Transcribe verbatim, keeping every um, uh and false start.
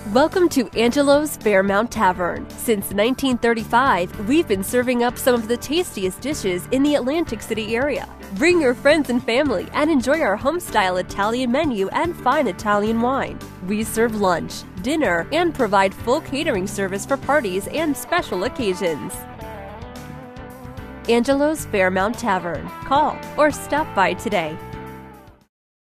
Welcome to Angelo's Fairmount Tavern. Since nineteen thirty-five, we've been serving up some of the tastiest dishes in the Atlantic City area. Bring your friends and family and enjoy our home-style Italian menu and fine Italian wine. We serve lunch, dinner, and provide full catering service for parties and special occasions. Angelo's Fairmount Tavern. Call or stop by today.